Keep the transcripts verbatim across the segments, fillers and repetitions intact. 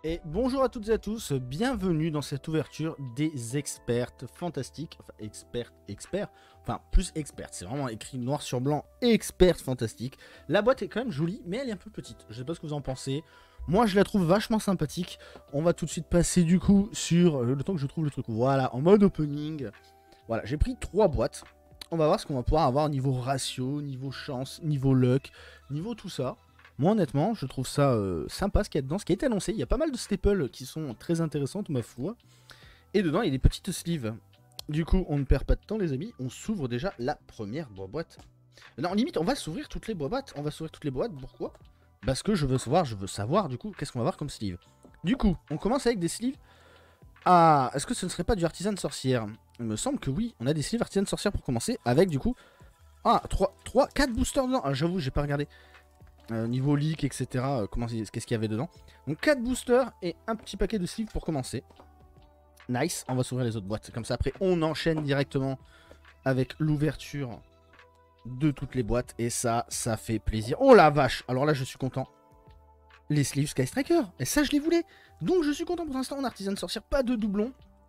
Et bonjour à toutes et à tous, bienvenue dans cette ouverture des expertes fantastiques, enfin expertes, experts, enfin plus expertes, c'est vraiment écrit noir sur blanc, expertes fantastiques. La boîte est quand même jolie, mais elle est un peu petite, je sais pas ce que vous en pensez. Moi je la trouve vachement sympathique. On va tout de suite passer du coup sur, le temps que je trouve le truc, voilà, en mode opening. Voilà, j'ai pris trois boîtes, on va voir ce qu'on va pouvoir avoir niveau ratio, niveau chance, niveau luck, niveau tout ça. Moi honnêtement, je trouve ça euh, sympa ce qu'il y a dedans, ce qui a été annoncé. Il y a pas mal de staples qui sont très intéressantes, ma foi. Et dedans, il y a des petites sleeves. Du coup, on ne perd pas de temps, les amis. On s'ouvre déjà la première boîte. Non, limite, on va s'ouvrir toutes les boîtes. On va s'ouvrir toutes les boîtes. Pourquoi? Parce que je veux savoir, je veux savoir, du coup, qu'est-ce qu'on va avoir comme sleeve. Du coup, on commence avec des sleeves. Ah, est-ce que ce ne serait pas du artisan sorcière? Il me semble que oui. On a des sleeves artisan sorcière pour commencer. Avec, du coup... Ah, trois, trois, quatre boosters dedans. Ah, j'avoue, j'ai pas regardé. Euh, niveau leak, et cetera. Euh, comment qu'est-ce qu'il y avait dedans? Donc quatre boosters et un petit paquet de sleeves pour commencer. Nice, on va s'ouvrir les autres boîtes. Comme ça, après, on enchaîne directement avec l'ouverture de toutes les boîtes. Et ça, ça fait plaisir. Oh la vache! Alors là, je suis content. Les sleeves Sky Striker. Et ça, je les voulais. Donc, je suis content pour l'instant. On a artisan sorcière, pas de doublons.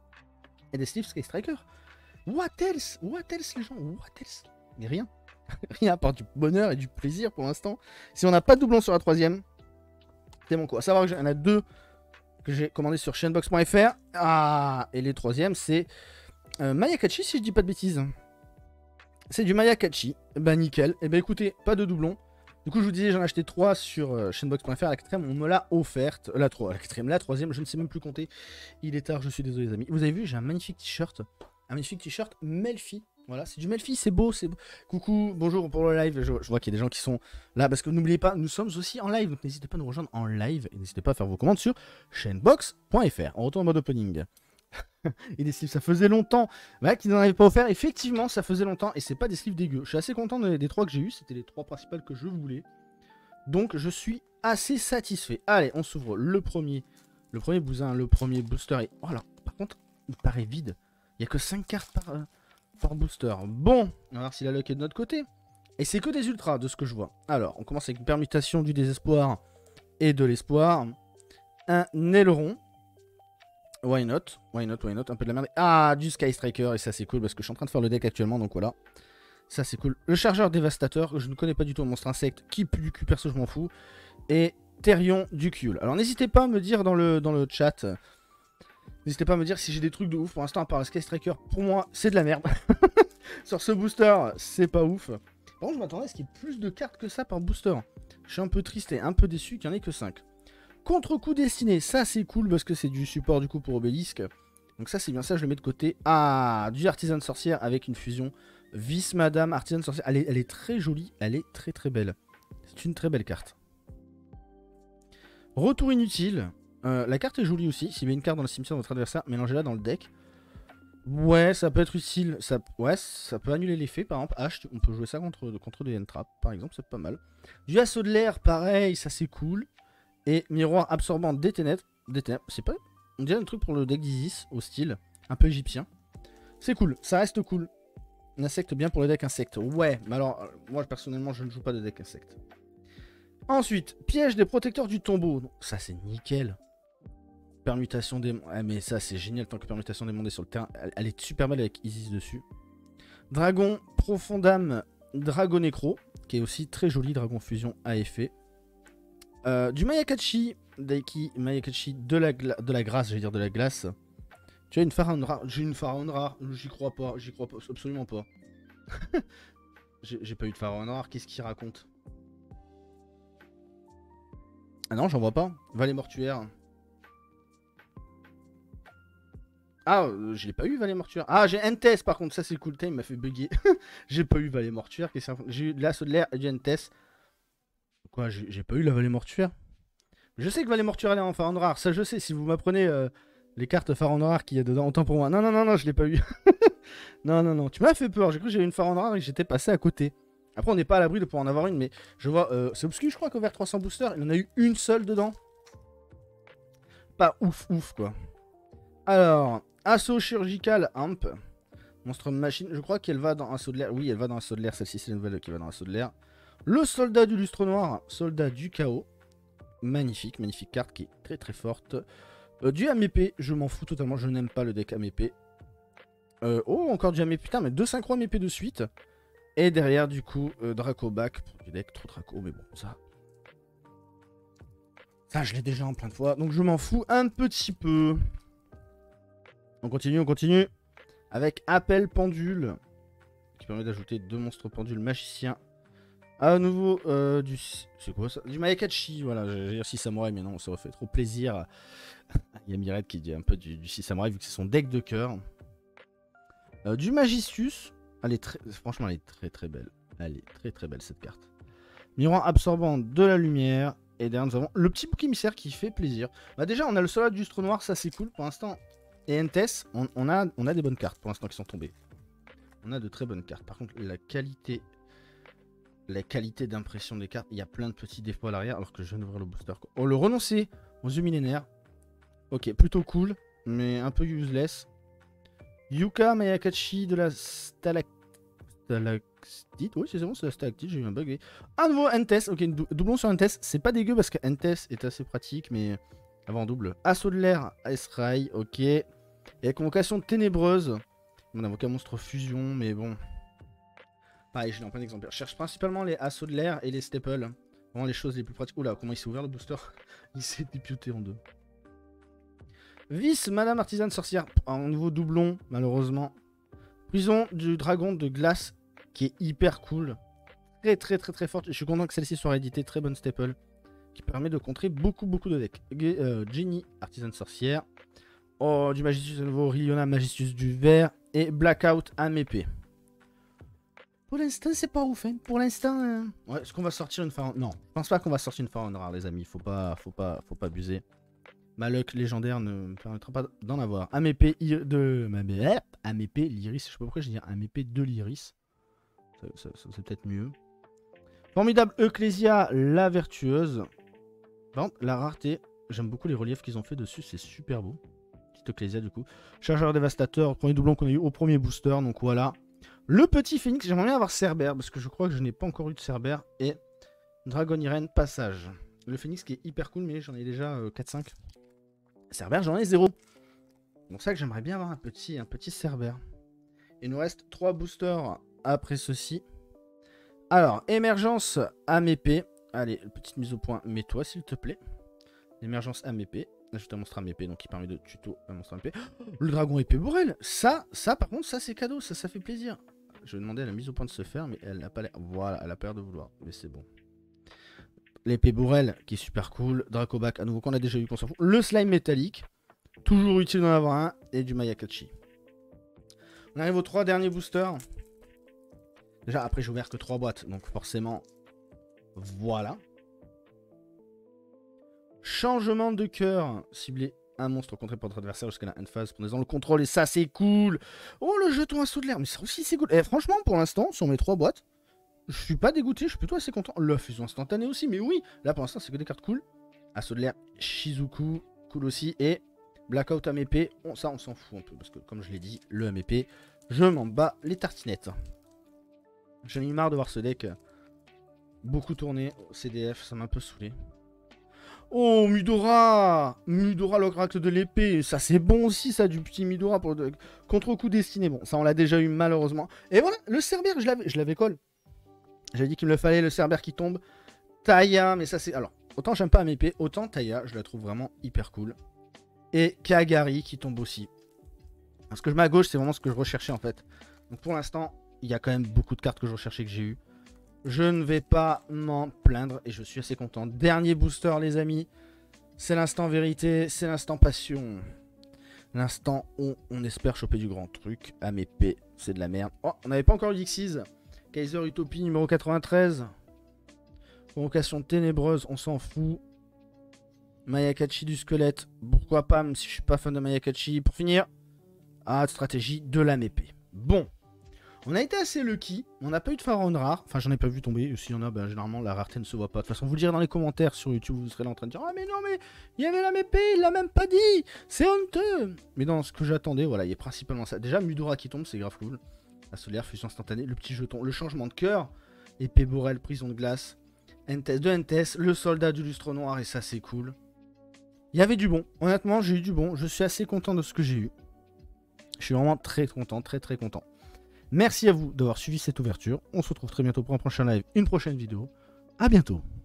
Et des sleeves Sky Striker. What else? What else, les gens? What else? Mais rien. Rien à part du bonheur et du plaisir pour l'instant. Si on n'a pas de doublon sur la troisième, c'est bon quoi. À savoir que j'en ai deux que j'ai commandé sur chainbox point F R. Ah, et les troisièmes, c'est euh, Mayakachi, si je dis pas de bêtises. C'est du Mayakachi. Bah nickel. Et bah écoutez, pas de doublon. Du coup, je vous disais, j'en ai acheté trois sur euh, chainbox point F R. La quatrième, on me l'a offerte. La, trois, la quatrième, la troisième, je ne sais même plus compter. Il est tard, je suis désolé, les amis. Vous avez vu, j'ai un magnifique t-shirt. Un magnifique t-shirt Melfi. Voilà, c'est du Melfi, c'est beau, c'est beau. Coucou, bonjour pour le live. Je, je vois qu'il y a des gens qui sont là parce que n'oubliez pas, nous sommes aussi en live. Donc n'hésitez pas à nous rejoindre en live et n'hésitez pas à faire vos commandes sur chainbox point F R. On retourne en mode opening. Et des sleeves, ça faisait longtemps bah, qu'ils n'en avaient pas offert. Effectivement, ça faisait longtemps et c'est pas des sleeves dégueux. Je suis assez content des, des trois que j'ai eu. C'était les trois principales que je voulais. Donc je suis assez satisfait. Allez, on s'ouvre le premier. Le premier bousin, le premier booster. Et... Oh là, par contre, il paraît vide. Il n'y a que cinq cartes par. Euh... par booster. Bon, on va voir si la luck est de notre côté. Et c'est que des ultras de ce que je vois. Alors, on commence avec une permutation du désespoir et de l'espoir. Un aileron. Why not? Why not? Why not? Un peu de la merde. Ah, du Sky Striker. Et ça, c'est cool parce que je suis en train de faire le deck actuellement. Donc voilà. Ça, c'est cool. Le chargeur dévastateur. Que je ne connais pas du tout. Un monstre insecte qui pue du cul. Perso, je m'en fous. Et Therion du Cule. Alors, n'hésitez pas à me dire dans le, dans le chat. N'hésitez pas à me dire si j'ai des trucs de ouf. Pour l'instant, à part le Sky Striker, pour moi, c'est de la merde. Sur ce booster, c'est pas ouf. Par contre, je m'attendais à ce qu'il y ait plus de cartes que ça par booster. Je suis un peu triste et un peu déçu qu'il n'y en ait que cinq. Contre-coup destiné, ça c'est cool parce que c'est du support du coup pour Obélisque. Donc ça c'est bien, ça je le mets de côté. Ah, du artisan sorcière avec une fusion Vice Madame artisan sorcière. Elle est, elle est très jolie, elle est très très belle. C'est une très belle carte. Retour inutile. Euh, la carte est jolie aussi. S'il y avait une carte dans le cimetière de votre adversaire, mélangez-la dans le deck. Ouais, ça peut être utile. Ça, ouais, ça peut annuler l'effet. Par exemple, H, on peut jouer ça contre, contre des N-Trap, par exemple, c'est pas mal. Du assaut de l'air, pareil, ça c'est cool. Et miroir absorbant des ténèbres. Des ténèbres, c'est pas. On dirait un truc pour le deck d'Isis, au style un peu égyptien. C'est cool, ça reste cool. Un insecte bien pour le deck insecte. Ouais, mais alors, moi personnellement, je ne joue pas de deck insecte. Ensuite, piège des protecteurs du tombeau. Ça c'est nickel. Permutation des... Ah mais ça c'est génial tant que permutation des mondes est sur le terrain. Elle, elle est super belle avec Isis dessus. Dragon Profondam Dragon Nécro, qui est aussi très joli, Dragon Fusion à effet. Euh, du Mayakachi, Daiki Mayakachi de la, de la grâce, j'allais dire de la glace. Tu as une pharaon rare. J'ai une pharaon rare, j'y crois pas, j'y crois pas, absolument pas. J'ai pas eu de pharaon rare, qu'est-ce qu'il raconte? Ah non, j'en vois pas. Valet mortuaire. Ah, euh, je l'ai pas eu, Valet Mortuaire. Ah, j'ai N-Test par contre, ça c'est cool. Il m'a fait bugger. J'ai pas eu Valet Mortuaire. J'ai eu de l'assaut de l'air et du N-Test. Quoi, j'ai pas eu la Valet Mortuaire? Je sais que Valet Mortuaire elle est en pharaon rare. Ça, je sais. Si vous m'apprenez euh, les cartes pharaon rare qu'il y a dedans, autant pour moi. Non, non, non, non, je l'ai pas eu. Non, non, non. Tu m'as fait peur. J'ai cru que j'avais une pharaon rare et que j'étais passé à côté. Après, on n'est pas à l'abri de pouvoir en avoir une, mais je vois. Euh, c'est obscur, je crois qu'au vert trois cents booster, il en a eu une seule dedans. Pas ouf, ouf, quoi. Alors. Assaut chirurgical Amp. Monstre machine. Je crois qu'elle va dans Assaut de l'air. Oui, elle va dans Assaut de l'air. Celle-ci, c'est la nouvelle qui va dans Assaut de l'air. Le soldat du lustre noir. Soldat du chaos. magnifique, magnifique carte qui est très très forte. Euh, du A M P, je m'en fous totalement, je n'aime pas le deck A M P. Euh, oh, encore du A M P, putain, mais deux synchro A M P de suite. Et derrière, du coup, euh, Dracoback pour du deck trop Draco, mais bon, ça... Ça, je l'ai déjà en plein de fois, donc je m'en fous un petit peu. On continue, on continue. Avec Appel Pendule, qui permet d'ajouter deux monstres pendules magiciens. À nouveau, euh, du... C'est quoi ça? Du Mayakachi, voilà, j'ai dire six samouraïs, mais non, ça aurait fait trop plaisir. Il y a Mired qui dit un peu du, du six samouraïs, vu que c'est son deck de cœur. Euh, du Magicius. Elle est très... Franchement, elle est très très belle. Elle est très très belle, cette carte. Miroir absorbant de la lumière. Et derrière, nous avons le petit bouc émissaire qui fait plaisir. Bah déjà, on a le soldat du Stro Noir, ça c'est cool. Pour l'instant, et N T S, on, on, a, on a des bonnes cartes pour l'instant qui sont tombées. On a de très bonnes cartes. Par contre, la qualité... La qualité d'impression des cartes, il y a plein de petits défauts à l'arrière, alors que je viens d'ouvrir le booster. On le renoncer aux yeux millénaires. Ok, plutôt cool, mais un peu useless. Yuka Mayakachi de la Stalac... Stalactite. Oui, c'est bon, c'est la Stalactite, j'ai eu un bug. Oui. Un nouveau N T S, ok, dou doublon sur N T S. C'est pas dégueu parce que N T S est assez pratique, mais avant double. Assaut de l'air, S-Ray, ok. Et convocation ténébreuse. On a invoqué un monstre fusion, mais bon. Pareil, je l'ai en plein exemplaire. Je cherche principalement les assauts de l'air et les staples. Vraiment les choses les plus pratiques. Oula, comment il s'est ouvert le booster? Il s'est dépiauté en deux. Vice, Madame Artisane Sorcière. Un nouveau doublon, malheureusement. Prison du dragon de glace, qui est hyper cool. Très très très très forte. Je suis content que celle-ci soit rééditée. Très bonne staple. Qui permet de contrer beaucoup beaucoup de decks. Euh, Jenny, Artisane Sorcière. Oh, du Magicius de nouveau. Riona, Magicius du vert. Et Blackout A M P. Pour l'instant, c'est pas ouf, hein. Pour l'instant, euh... ouais, est-ce qu'on va sortir une pharaon? Non, je pense pas qu'on va sortir une pharaon rare, les amis. Faut pas, faut pas, faut pas abuser. Ma luck légendaire ne me permettra pas d'en avoir. A M P de... A M P l'Iris, je sais pas pourquoi je dis A M P de l'Iris. Ça, ça, ça c'est peut-être mieux. Formidable Ecclesia, la vertueuse. Par contre, la rareté, j'aime beaucoup les reliefs qu'ils ont fait dessus, c'est super beau. Petite Ecclesia du coup. Chargeur dévastateur, premier doublon qu'on a eu au premier booster, donc voilà. Le petit phénix, j'aimerais bien avoir Cerbère, parce que je crois que je n'ai pas encore eu de Cerbère. Et Dragon Irene passage. Le phénix qui est hyper cool, mais j'en ai déjà euh, quatre cinq. Cerbère, j'en ai zéro. Donc c'est ça que j'aimerais bien avoir un petit, un petit Cerbère. Il nous reste trois boosters après ceci. Alors, émergence A M P. Allez, petite mise au point, mets-toi s'il te plaît. Émergence A M P. Ajoute un monstre A M P, donc qui permet de tuto un monstre A M P. Le dragon épée Bourrel. Ça, ça par contre, ça c'est cadeau, ça, ça fait plaisir. Je vais demander à la mise au point de se faire, mais elle n'a pas l'air... Voilà, elle a peur de vouloir, mais c'est bon. L'épée Bourrel, qui est super cool. Dracoback, à nouveau, qu'on a déjà eu, qu'on s'en fout. Le slime métallique, toujours utile d'en avoir un. Et du Mayakachi. On arrive aux trois derniers boosters. Déjà, après, j'ai ouvert que trois boîtes, donc forcément, voilà. Changement de cœur, ciblé un monstre contré par votre adversaire jusqu'à la end phase, prenez-en le contrôle et ça c'est cool. Oh le jeton assaut de l'air, mais ça aussi c'est cool. Et franchement pour l'instant sur mes trois boîtes, je suis pas dégoûté, je suis plutôt assez content. La fusion instantanée aussi, mais oui, là pour l'instant c'est que des cartes cool. Assaut de l'air, Shizuku, cool aussi. Et Blackout A M P, bon, ça on s'en fout un peu parce que comme je l'ai dit, le A M P, je m'en bats les tartinettes. J'en ai eu marre de voir ce deck beaucoup tourner au C D F, ça m'a un peu saoulé. Oh, Mudora Mudora, l'oracle de l'épée. Ça, c'est bon aussi, ça, du petit Mudora pour de... contre-coup destiné. Bon, ça, on l'a déjà eu, malheureusement. Et voilà, le Cerbère, je l'avais colle. J'avais dit qu'il me le fallait, le Cerbère qui tombe. Taya, mais ça, c'est... Alors, autant j'aime pas A M P, autant Taya, je la trouve vraiment hyper cool. Et Kagari qui tombe aussi. Parce que je mets à gauche, c'est vraiment ce que je recherchais, en fait. Donc, pour l'instant, il y a quand même beaucoup de cartes que je recherchais, que j'ai eu. Je ne vais pas m'en plaindre et je suis assez content. Dernier booster les amis. C'est l'instant vérité, c'est l'instant passion. L'instant où on espère choper du grand truc. A M P, c'est de la merde. Oh, on n'avait pas encore eu Dixies. Kaiser Utopie numéro quatre-vingt-treize. Convocation ténébreuse, on s'en fout. Mayakachi du squelette. Pourquoi pas, même si je suis pas fan de Mayakachi. Pour finir, ah, stratégie de l'A M P. Bon. On a été assez lucky, on n'a pas eu de pharaon rare, enfin j'en ai pas vu tomber, s'il y en a, ben, généralement la rareté ne se voit pas. De toute façon vous le direz dans les commentaires sur YouTube, vous serez là en train de dire « Ah mais non mais il y avait la M P, il l'a même pas dit, c'est honteux !» Mais dans ce que j'attendais, voilà, il y a principalement ça. Déjà Mudora qui tombe, c'est grave cool. La solaire, fusion instantanée, le petit jeton, le changement de cœur, épée Bourrel, prison de glace, N T S, de N T S, le soldat du lustre noir, et ça c'est cool. Il y avait du bon, honnêtement j'ai eu du bon, je suis assez content de ce que j'ai eu. Je suis vraiment très content, très très content. Merci à vous d'avoir suivi cette ouverture, on se retrouve très bientôt pour un prochain live, une prochaine vidéo. À bientôt.